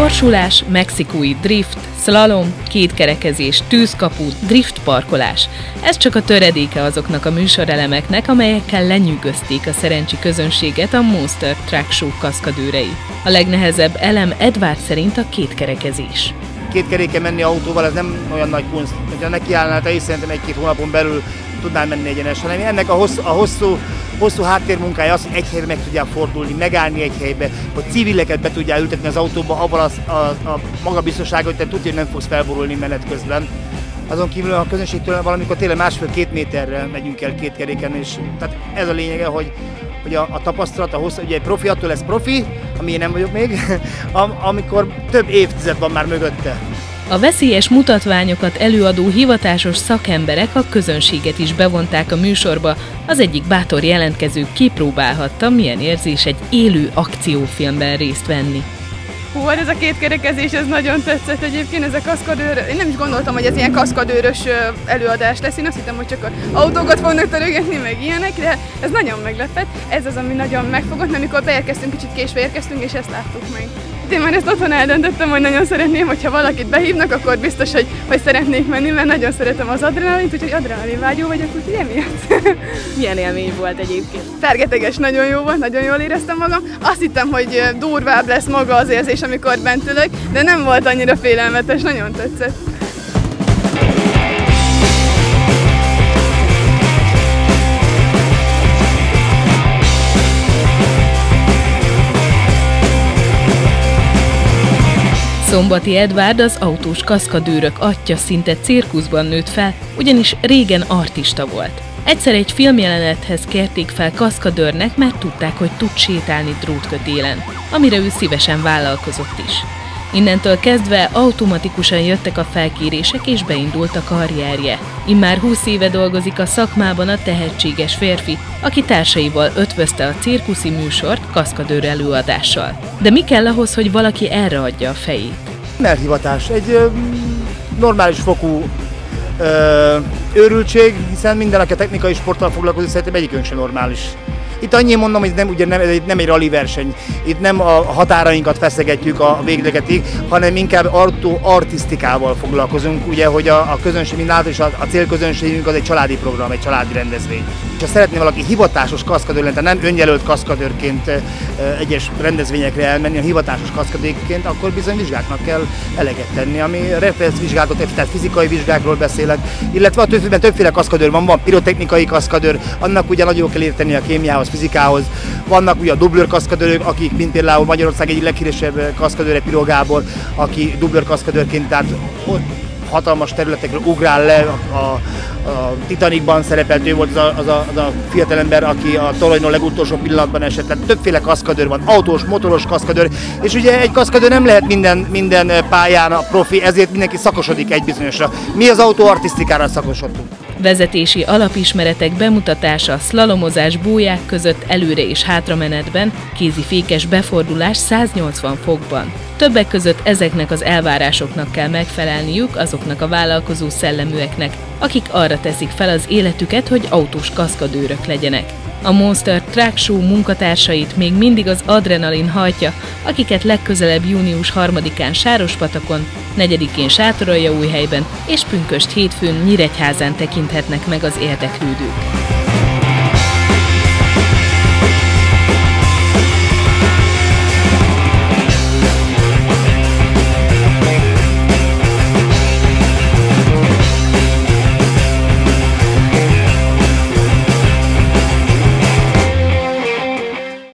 Gyorsulás, mexikói drift, szlalom, kétkerekezés, tűzkapu, driftparkolás. Ez csak a töredéke azoknak a műsorelemeknek, amelyekkel lenyűgözték a szerencsi közönséget a Monster Truck Show kaszkadőrei. A legnehezebb elem Edward szerint a kétkerekezés. Két keréken menni autóval, ez nem olyan nagy kunst. Ha nekiállnál, te is szerintem egy-két hónapon belül tudnál menni egyenes, hanem ennek a hosszú háttérmunkája az, hogy egy helyre meg tudjál fordulni, megállni egy helybe, hogy civileket be tudjál ültetni az autóba, avval a magabiztossága, hogy te tudja, hogy nem fogsz felborulni menet közben. Azon kívül a közönségtől valamikor tényleg 1,5-2 méterre megyünk el két keréken, és tehát ez a lényege, hogy a tapasztalat, a hosszú, ugye egy profi attól lesz profi, ami én nem vagyok még, amikor több évtized van már mögötte. A veszélyes mutatványokat előadó hivatásos szakemberek a közönséget is bevonták a műsorba. Az egyik bátor jelentkező kipróbálhatta, milyen érzés egy élő akciófilmben részt venni. Hú, ez a kétkerekezés, ez nagyon tetszett egyébként, ez a kaszkadőr. Én nem is gondoltam, hogy ez ilyen kaszkadőrös előadás lesz. Én azt hittem, hogy csak autókat fognak törögetni, meg ilyenek, de ez nagyon meglepett. Ez az, ami nagyon megfogott, mert amikor beérkeztünk, kicsit késve érkeztünk, és ezt láttuk meg. Én már ezt otthon eldöntöttem, hogy nagyon szeretném, hogyha valakit behívnak, akkor biztos, hogy szeretnék menni, mert nagyon szeretem az adrenalint, úgyhogy adrenalinvágyó vagyok, úgyhogy emiatt. Milyen élmény volt egyébként? Fergeteges, nagyon jó volt, nagyon jól éreztem magam. Azt hittem, hogy durvább lesz maga az érzés, amikor bent ülök, de nem volt annyira félelmetes, nagyon tetszett. Szombati Edward az autós kaszkadőrök atya, szinte cirkuszban nőtt fel, ugyanis régen artista volt. Egyszer egy filmjelenethez kérték fel kaszkadőrnek, mert tudták, hogy tud sétálni drótkötélen, amire ő szívesen vállalkozott is. Innentől kezdve automatikusan jöttek a felkérések és beindult a karrierje. Immár 20 éve dolgozik a szakmában a tehetséges férfi, aki társaival ötvözte a cirkuszi műsort kaszkadőr előadással. De mi kell ahhoz, hogy valaki erre adja a fejét? Elhivatás, egy normális fokú őrültség, hiszen minden, aki a technikai sporttal foglalkozik, szerintem egyikünk sem normális. Itt annyit mondom, hogy nem egy rally verseny, itt nem a határainkat feszegetjük a véglegetig, hanem inkább artisztikával foglalkozunk, ugye, hogy a közönség mindáltal, és a célközönségünk az egy családi program, egy családi rendezvény. És ha szeretné valaki hivatásos kaszkadőr lenni, tehát nem önjelölt kaszkadőrként egyes rendezvényekre elmenni, hanem hivatásos kaszkadőrként, akkor bizony vizsgáknak kell eleget tenni, ami reflexvizsgálatot, tehát fizikai vizsgákról beszélek, illetve a többféle kaszkadőr van pirotechnikai kaszkadőr, annak ugye nagyon kell érteni a kémiához, fizikához. Vannak ugye a dublőr kaszkadőrök, akik, mint például Magyarország egyik leghíresebb kaszkadőre, Piró Gábor, aki dublőr kaszkadőrként, tehát hatalmas területekről ugrál le, a Titanicban szerepelt, ő volt az a fiatalember, aki a toronyról legutolsó pillanatban esett, tehát többféle kaszkadőr van, autós, motoros kaszkadőr, és ugye egy kaszkadőr nem lehet minden pályán a profi, ezért mindenki szakosodik egy bizonyosra. Mi az autó artisztikára szakosodtunk. Vezetési alapismeretek bemutatása, szlalomozás bóják között előre és hátramenetben, kézifékes befordulás 180 fokban. Többek között ezeknek az elvárásoknak kell megfelelniük azoknak a vállalkozó szelleműeknek, akik arra teszik fel az életüket, hogy autós kaszkadőrök legyenek. A Monster Truck Show munkatársait még mindig az adrenalin hajtja, akiket legközelebb június 3-án Sárospatakon, 4-én Sátoraljaújhelyben és pünkösd hétfőn Nyíregyházán tekinthetnek meg az érdeklődők.